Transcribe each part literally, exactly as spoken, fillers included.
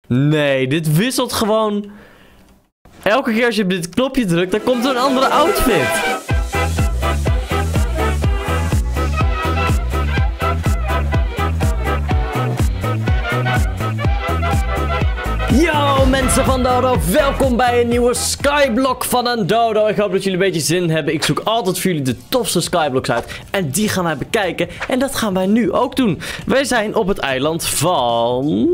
Nee, dit wisselt gewoon. Elke keer als je op dit knopje drukt, dan komt er een andere outfit. Yo mensen van Dodo, welkom bij een nieuwe Skyblock van een Dodo. Ik hoop dat jullie een beetje zin hebben. Ik zoek altijd voor jullie de tofste Skyblocks uit. En die gaan wij bekijken. En dat gaan wij nu ook doen. Wij zijn op het eiland van...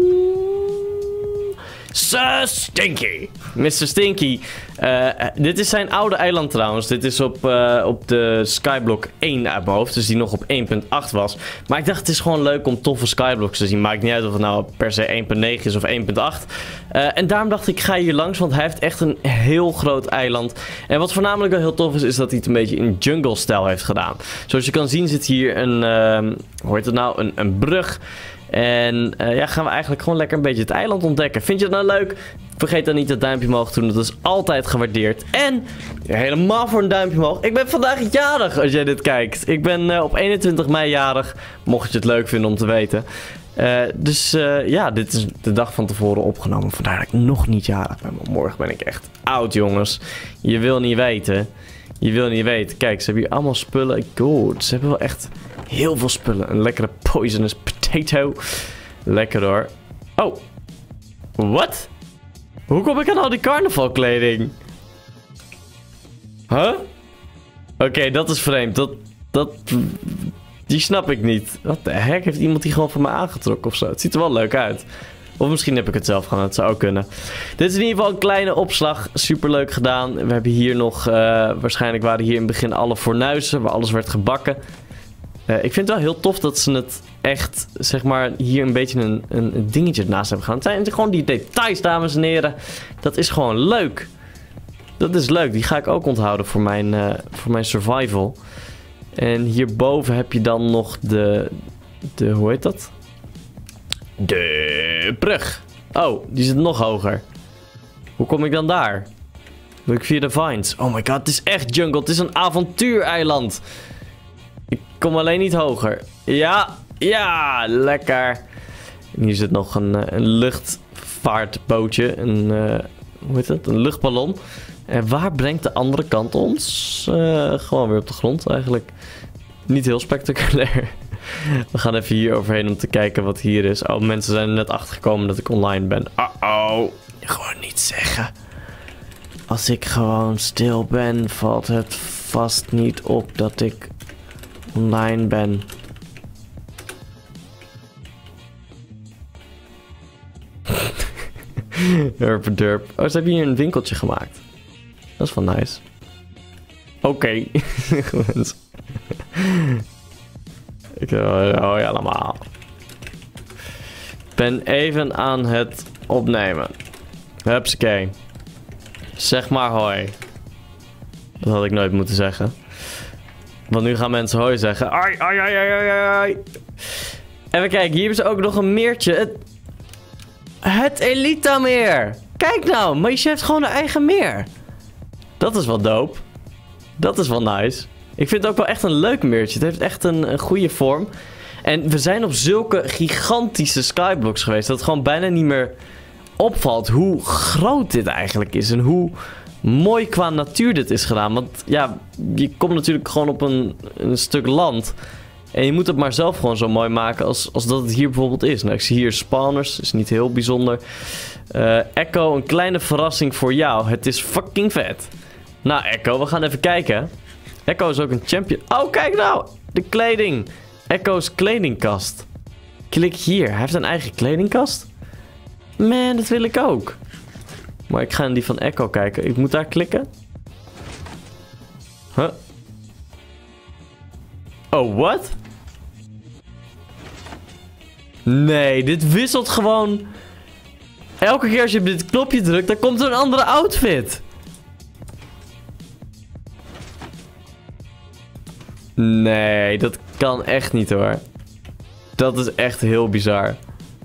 Sir Stinky. mister Stinky. Uh, dit is zijn oude eiland trouwens. Dit is op, uh, op de Skyblock één uit mijn hoofd. Dus die nog op één punt acht was. Maar ik dacht het is gewoon leuk om toffe Skyblocks te zien. Maakt niet uit of het nou per se één punt negen is of één punt acht. Uh, en daarom dacht ik, ik ga hier langs. Want hij heeft echt een heel groot eiland. En wat voornamelijk wel heel tof is, is dat hij het een beetje in jungle-stijl heeft gedaan. Zoals je kan zien zit hier een... Uh, hoe heet het nou? Een, een brug. En uh, ja, gaan we eigenlijk gewoon lekker een beetje het eiland ontdekken. Vind je het nou leuk? Vergeet dan niet het duimpje omhoog te doen. Dat is altijd gewaardeerd. En ja, helemaal voor een duimpje omhoog. Ik ben vandaag jarig als jij dit kijkt. Ik ben uh, op eenentwintig mei jarig. Mocht je het leuk vinden om te weten. Uh, dus uh, ja, dit is de dag van tevoren opgenomen. Vandaar dat ik nog niet jarig ben. Maar morgen ben ik echt oud, jongens. Je wil niet weten. Je wil niet weten. Kijk, ze hebben hier allemaal spullen. Goed. Ze hebben wel echt heel veel spullen. Een lekkere poisonous potato. Lekker hoor. Oh. Wat? Hoe kom ik aan al die carnavalkleding? Huh? Oké, okay, dat is vreemd. Dat, dat... Die snap ik niet. Wat de heck? Heeft iemand die gewoon van me aangetrokken of zo? Het ziet er wel leuk uit. Of misschien heb ik het zelf gedaan. Het zou ook kunnen. Dit is in ieder geval een kleine opslag. Super leuk gedaan. We hebben hier nog... Uh, waarschijnlijk waren hier in het begin alle fornuizen. Waar alles werd gebakken. Uh, ik vind het wel heel tof dat ze het echt, zeg maar, hier een beetje een, een, een dingetje ernaast hebben gedaan. Het zijn gewoon die details, dames en heren. Dat is gewoon leuk. Dat is leuk. Die ga ik ook onthouden voor mijn, uh, voor mijn survival. En hierboven heb je dan nog de... de hoe heet dat? De brug. Oh, die zit nog hoger. Hoe kom ik dan daar? Moet ik via de vines? Oh my god, het is echt jungle. Het is een avontuureiland. Ik kom alleen niet hoger. Ja, ja, lekker. En hier zit nog een, een luchtvaartbootje. Een, uh, hoe heet het? Een luchtballon. En waar brengt de andere kant ons? Uh, gewoon weer op de grond eigenlijk. Niet heel spectaculair. We gaan even hier overheen om te kijken wat hier is. Oh, mensen zijn er net achtergekomen dat ik online ben. Uh-oh. Gewoon niet zeggen. Als ik gewoon stil ben, valt het vast niet op dat ik online ben. Derp, derp. Oh, ze hebben hier een winkeltje gemaakt. Dat is wel nice. Oké. Okay. Ik hoi allemaal. Ik ben even aan het opnemen. Hupsakee. Zeg maar hoi. Dat had ik nooit moeten zeggen. Want nu gaan mensen hoi zeggen. Ai, ai, ai, ai, ai. Even kijken, hier hebben ze ook nog een meertje. Het, het Elita-meer. Kijk nou, Meisje heeft gewoon een eigen meer. Dat is wel dope. Dat is wel nice. Ik vind het ook wel echt een leuk meertje. Het heeft echt een, een goede vorm. En we zijn op zulke gigantische skyblocks geweest. Dat het gewoon bijna niet meer opvalt hoe groot dit eigenlijk is. En hoe mooi qua natuur dit is gedaan. Want ja, je komt natuurlijk gewoon op een, een stuk land. En je moet het maar zelf gewoon zo mooi maken als, als dat het hier bijvoorbeeld is. Nou, ik zie hier spawners. Is niet heel bijzonder. Uh, Echo, een kleine verrassing voor jou. Het is fucking vet. Nou, Echo, we gaan even kijken. Echo is ook een champion. Oh, kijk nou. De kleding. Echo's kledingkast. Klik hier. Hij heeft een eigen kledingkast. Man, dat wil ik ook. Maar ik ga in die van Echo kijken. Ik moet daar klikken. Huh? Oh, wat? Nee, dit wisselt gewoon. Elke keer als je op dit knopje drukt, dan komt er een andere outfit. Nee, dat kan echt niet hoor. Dat is echt heel bizar.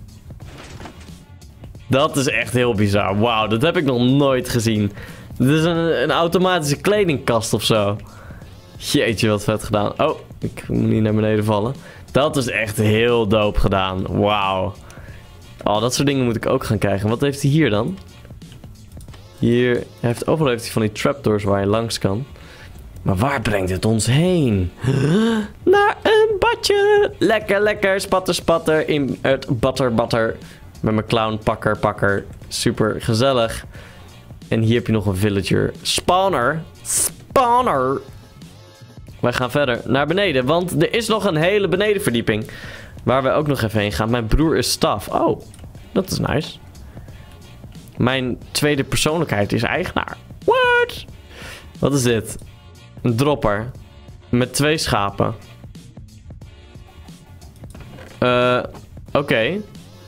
Dat is echt heel bizar. Wauw, dat heb ik nog nooit gezien. Dit is een, een automatische kledingkast of zo. Jeetje, wat vet gedaan. Oh, ik moet niet naar beneden vallen. Dat is echt heel dope gedaan. Wauw. Oh, dat soort dingen moet ik ook gaan krijgen. Wat heeft hij hier dan? Hier hij heeft overal heeft hij van die trapdoors waar je langs kan. Maar waar brengt het ons heen? Naar een badje. Lekker, lekker. Spatter, spatter. In het batter, batter. Met mijn clown, pakker, pakker. Super gezellig. En hier heb je nog een villager. Spawner. Spawner. Wij gaan verder naar beneden. Want er is nog een hele benedenverdieping. Waar we ook nog even heen gaan. Mijn broer is staf. Oh, dat is nice. Mijn tweede persoonlijkheid is eigenaar. What? Wat is dit? Een dropper. Met twee schapen. Eh, uh, oké. Okay.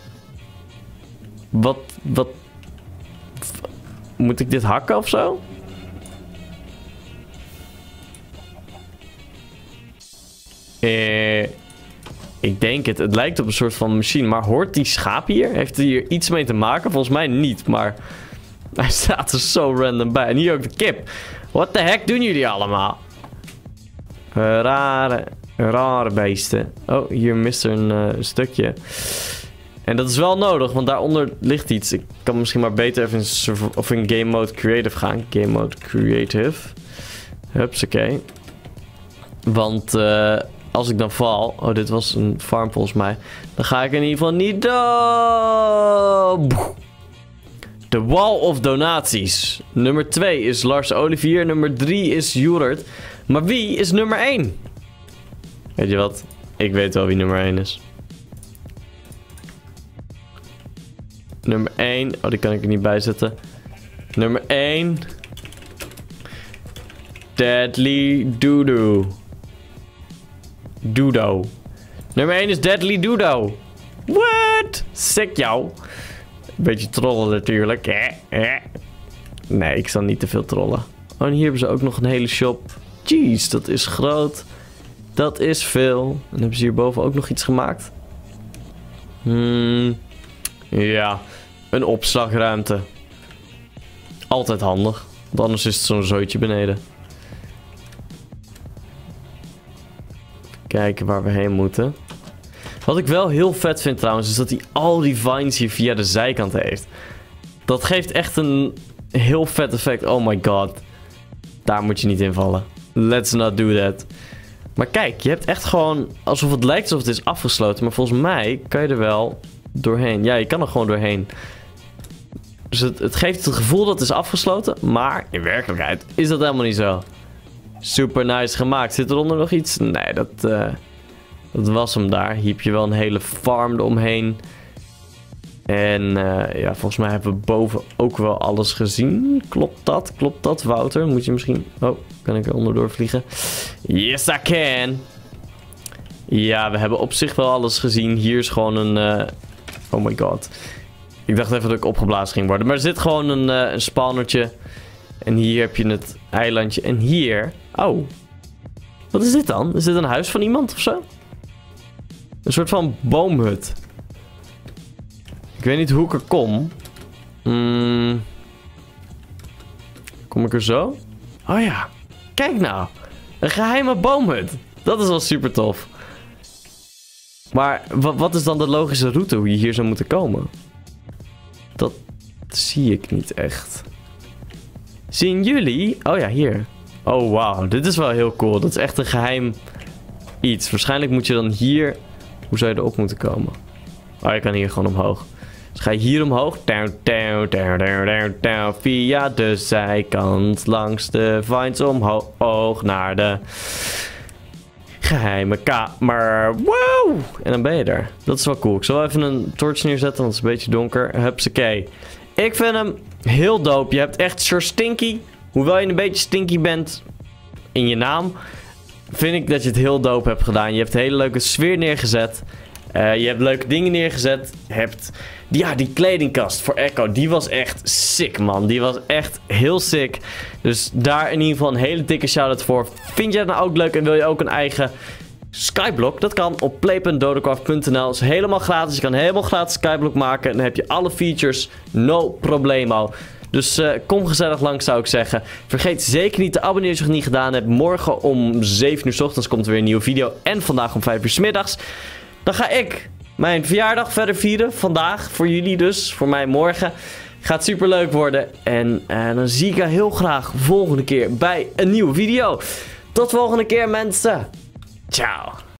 Wat, wat... Moet ik dit hakken of zo? Eh... Ik denk het. Het lijkt op een soort van machine. Maar hoort die schaap hier? Heeft hij hier iets mee te maken? Volgens mij niet. Maar hij staat er zo random bij. En hier ook de kip. What the heck doen jullie allemaal? Rare, rare beesten. Oh, hier mist er een uh, stukje. En dat is wel nodig. Want daaronder ligt iets. Ik kan misschien maar beter even in, of in Game Mode Creative gaan. Game Mode Creative. Hupsakee. Want... Uh, Als ik dan val... Oh, dit was een farm volgens mij. Dan ga ik in ieder geval niet dood. De Wall of Donaties. Nummer twee is Lars Olivier. Nummer drie is Jurert. Maar wie is nummer één? Weet je wat? Ik weet wel wie nummer één is. Nummer één. Oh, die kan ik er niet bij zetten. Nummer één. Deadly Doodoo. Dudo. Nummer één is Deadly Dudo. What? Sick jou. Beetje trollen natuurlijk. Eh, eh. Nee, ik zal niet te veel trollen. Oh, en hier hebben ze ook nog een hele shop. Jeez, dat is groot. Dat is veel. En hebben ze hierboven ook nog iets gemaakt? Hmm. Ja, een opslagruimte. Altijd handig. Want anders is het zo'n zooitje beneden. Kijken waar we heen moeten. Wat ik wel heel vet vind trouwens, is dat hij al die vines hier via de zijkant heeft. Dat geeft echt een heel vet effect. Oh my god. Daar moet je niet in vallen. Let's not do that. Maar kijk, je hebt echt gewoon... Alsof het lijkt alsof het is afgesloten. Maar volgens mij kan je er wel doorheen. Ja, je kan er gewoon doorheen. Dus het, het geeft het gevoel dat het is afgesloten. Maar in werkelijkheid is dat helemaal niet zo. Super nice gemaakt. Zit eronder nog iets? Nee, dat, uh, dat was hem daar. Hier heb je wel een hele farm eromheen. En uh, ja, volgens mij hebben we boven ook wel alles gezien. Klopt dat? Klopt dat, Wouter? Moet je misschien... Oh, kan ik er onderdoor vliegen? Yes, I can! Ja, we hebben op zich wel alles gezien. Hier is gewoon een... Uh... Oh my god. Ik dacht even dat ik opgeblazen ging worden. Maar er zit gewoon een, uh, een spawnertje. En hier heb je het eilandje. En hier... Oh. Wat is dit dan? Is dit een huis van iemand of zo? Een soort van boomhut. Ik weet niet hoe ik er kom. Hmm. Kom ik er zo? Oh ja. Kijk nou. Een geheime boomhut. Dat is wel super tof. Maar wat is dan de logische route hoe je hier zou moeten komen? Dat zie ik niet echt. Zien jullie? Oh ja, hier. Oh, wauw. Dit is wel heel cool. Dat is echt een geheim iets. Waarschijnlijk moet je dan hier... Hoe zou je erop moeten komen? Oh, je kan hier gewoon omhoog. Dus ga je hier omhoog. Down, down, down, down, down, down. Via de zijkant. Langs de vines omhoog. Naar de geheime kamer. Wow! En dan ben je er. Dat is wel cool. Ik zal even een torch neerzetten, want het is een beetje donker. Hupsakee. Ik vind hem heel dope. Je hebt echt Sir Stinky. Hoewel je een beetje stinky bent in je naam, vind ik dat je het heel dope hebt gedaan. Je hebt een hele leuke sfeer neergezet. Uh, je hebt leuke dingen neergezet. Je hebt... Ja, die kledingkast voor Echo. Die was echt sick, man. Die was echt heel sick. Dus daar in ieder geval een hele dikke shout-out voor. Vind jij het nou ook leuk en wil je ook een eigen Skyblock? Dat kan op play punt dodocraft punt n l. Dat is helemaal gratis. Je kan helemaal gratis Skyblock maken. En dan heb je alle features. No problemo. Dus uh, kom gezellig langs, zou ik zeggen. Vergeet zeker niet te abonneren als je het niet gedaan hebt. Morgen om zeven uur 's ochtends komt er weer een nieuwe video. En vandaag om vijf uur 's middags. Dan ga ik mijn verjaardag verder vieren. Vandaag, voor jullie dus. Voor mij morgen. Gaat super leuk worden. En uh, dan zie ik je heel graag volgende keer bij een nieuwe video. Tot volgende keer mensen. Ciao.